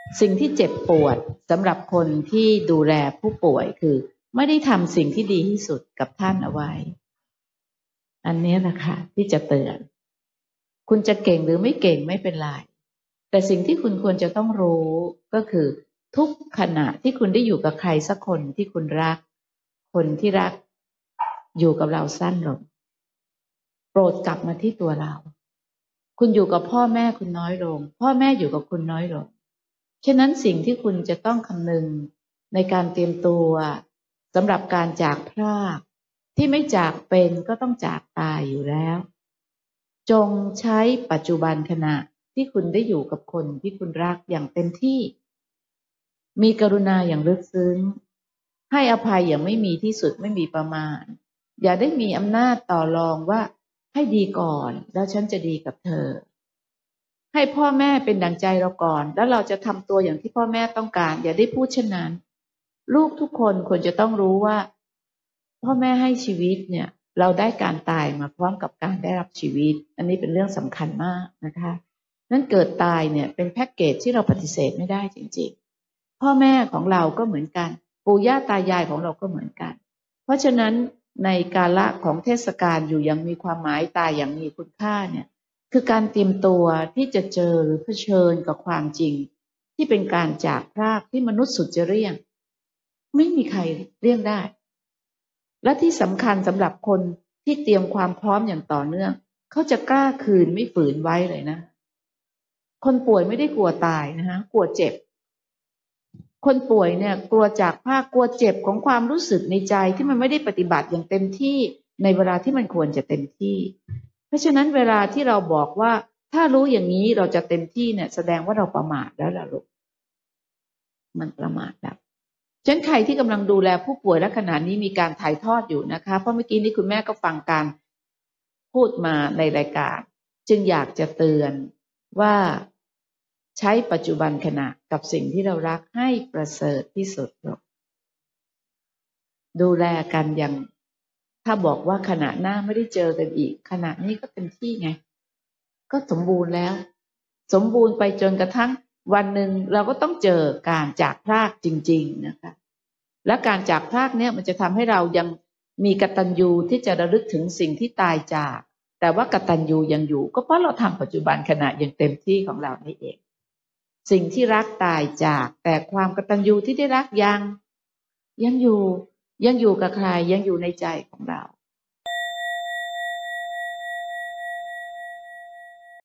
สิ่งที่เจ็บปวดสำหรับคนที่ดูแลผู้ป่วยคือไม่ได้ทำสิ่งที่ดีที่สุดกับท่านเอาไว้อันนี้นะคะที่จะเตือนคุณจะเก่งหรือไม่เก่งไม่เป็นไรแต่สิ่งที่คุณควรจะต้องรู้ก็คือทุกขณะที่คุณได้อยู่กับใครสักคนที่คุณรักคนที่รักอยู่กับเราสั้นลงโปรดกลับมาที่ตัวเราคุณอยู่กับพ่อแม่คุณน้อยลงพ่อแม่อยู่กับคุณน้อยลงฉะนั้นสิ่งที่คุณจะต้องคำนึงในการเตรียมตัวสำหรับการจากพรากที่ไม่จากเป็นก็ต้องจากตายอยู่แล้วจงใช้ปัจจุบันขณะที่คุณได้อยู่กับคนที่คุณรักอย่างเต็มที่มีกรุณาอย่างลึกซึ้งให้อภัยอย่างไม่มีที่สุดไม่มีประมาณอย่าได้มีอำนาจต่อรองว่าให้ดีก่อนแล้วฉันจะดีกับเธอให้พ่อแม่เป็นดั่งใจเราก่อนแล้วเราจะทำตัวอย่างที่พ่อแม่ต้องการอย่าได้พูดเช่นนั้นลูกทุกคนควรจะต้องรู้ว่าพ่อแม่ให้ชีวิตเนี่ยเราได้การตายมาพร้อมกับการได้รับชีวิตอันนี้เป็นเรื่องสำคัญมากนะคะนั้นเกิดตายเนี่ยเป็นแพ็กเกจที่เราปฏิเสธไม่ได้จริงๆพ่อแม่ของเราก็เหมือนกันปู่ย่าตายายของเราก็เหมือนกันเพราะฉะนั้นในกาลของเทศกาลอยู่ยังมีความหมายตายอย่างมีคุณค่าเนี่ยคือการเตรียมตัวที่จะเจอหรือเผชิญกับความจริงที่เป็นการจากพรากที่มนุษย์สุดจะเลี่ยงไม่มีใครเลี่ยงได้และที่สำคัญสำหรับคนที่เตรียมความพร้อมอย่างต่อเนื่องเขาจะกล้าคืนไม่ฝืนไว้เลยนะคนป่วยไม่ได้กลัวตายนะคะกลัวเจ็บคนป่วยเนี่ยกลัวจากพรากกลัวเจ็บของความรู้สึกในใจที่มันไม่ได้ปฏิบัติอย่างเต็มที่ในเวลาที่มันควรจะเต็มที่เพราะฉะนั้นเวลาที่เราบอกว่าถ้ารู้อย่างนี้เราจะเต็มที่เนี่ยแสดงว่าเราประมาทแล้วล่ะลูกมันประมาทแล้วฉะนั้นใครที่กำลังดูแลผู้ป่วยและขณะนี้มีการถ่ายทอดอยู่นะคะเพราะเมื่อกี้นี้คุณแม่ก็ฟังการพูดมาในรายการจึงอยากจะเตือนว่าใช้ปัจจุบันขณะกับสิ่งที่เรารักให้ประเสริฐที่สุดดูแลกันอย่างถ้าบอกว่าขณะหน้าไม่ได้เจอกันอีกขณะนี้ก็เต็มที่ไงก็สมบูรณ์แล้วสมบูรณ์ไปจนกระทั่งวันหนึ่งเราก็ต้องเจอการจากพรากจริงๆนะคะและการจากพรากเนี่ยมันจะทำให้เรายังมีกตัญญูที่จะระลึกถึงสิ่งที่ตายจากแต่ว่ากตัญญูยังอยู่ก็เพราะเราทำปัจจุบันขณะอย่างเต็มที่ของเรานี่เองสิ่งที่รักตายจากแต่ความกตัญญูที่ได้รักยังอยู่กับใครยังอยู่ในใจของเรา